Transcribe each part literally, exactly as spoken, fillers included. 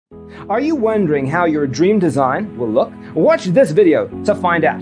Are you wondering how your dream design will look? Watch this video to find out.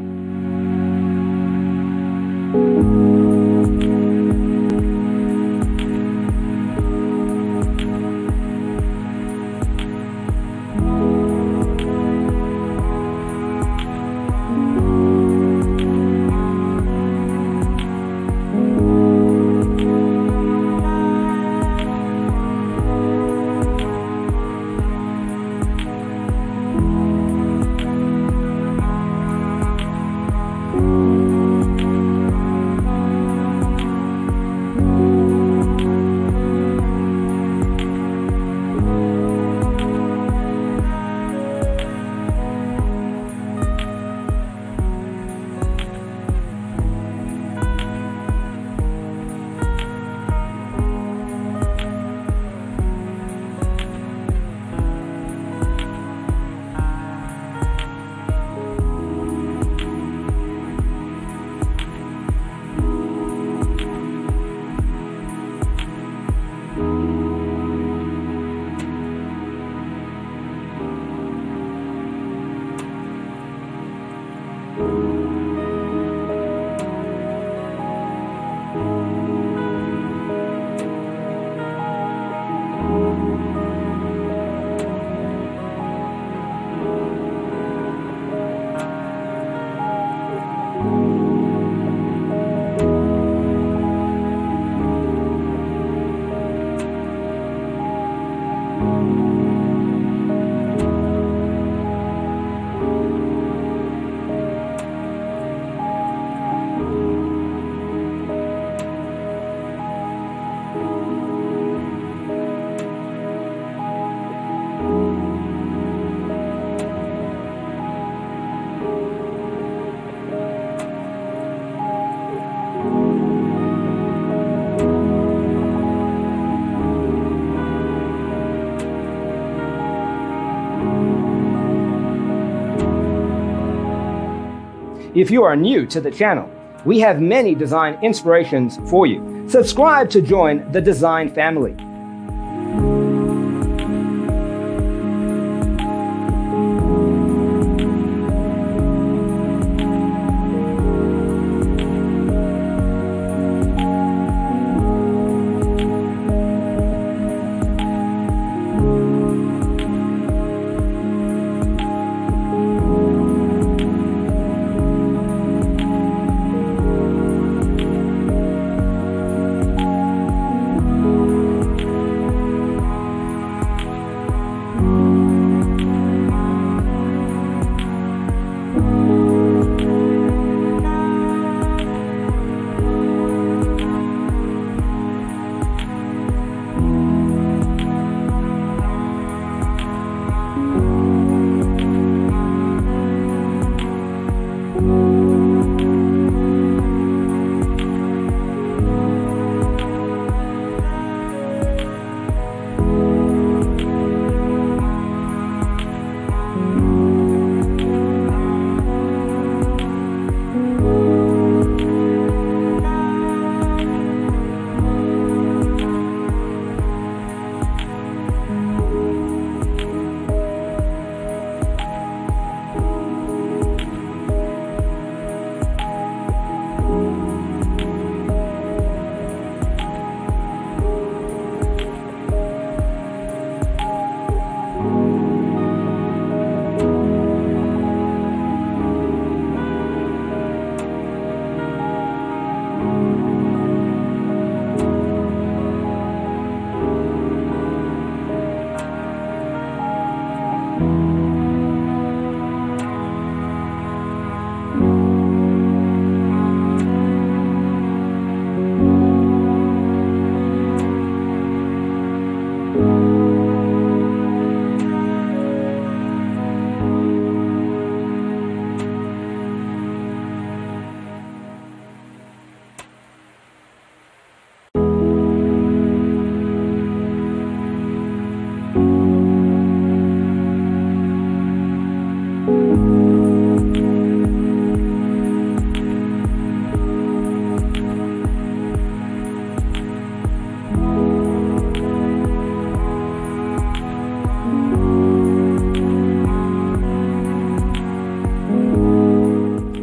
If you are new to the channel, we have many design inspirations for you. Subscribe to join the design family.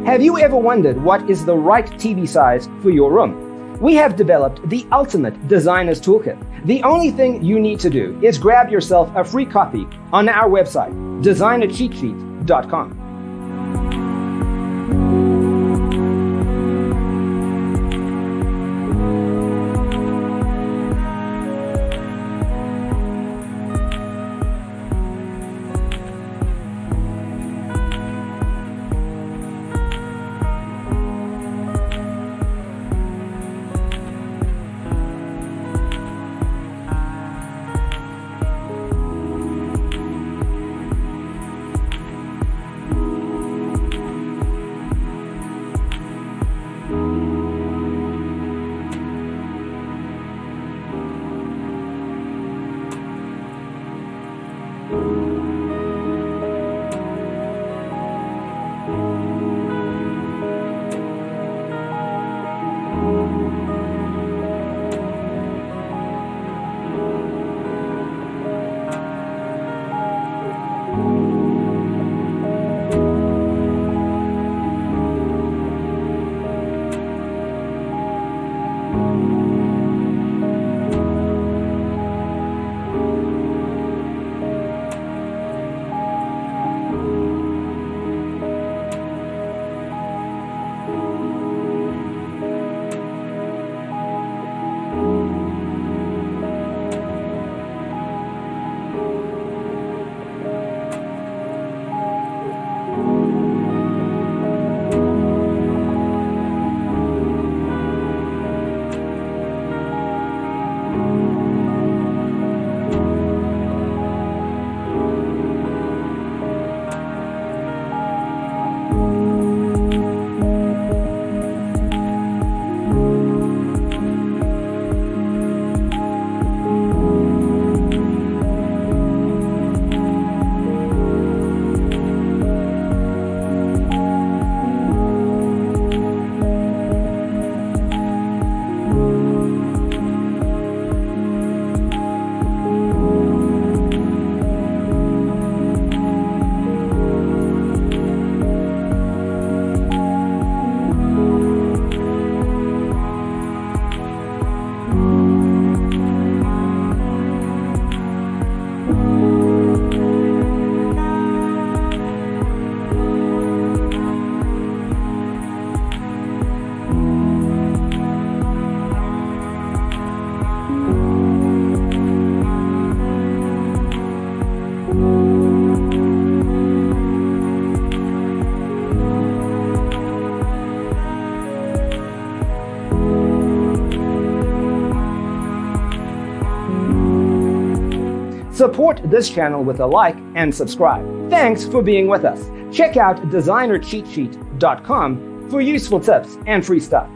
Have you ever wondered what is the right T V size for your room? We have developed the ultimate designer's toolkit. The only thing you need to do is grab yourself a free copy on our website, designer cheat sheet dot com. Support this channel with a like and subscribe. Thanks for being with us. Check out designer cheat sheet dot com for useful tips and free stuff.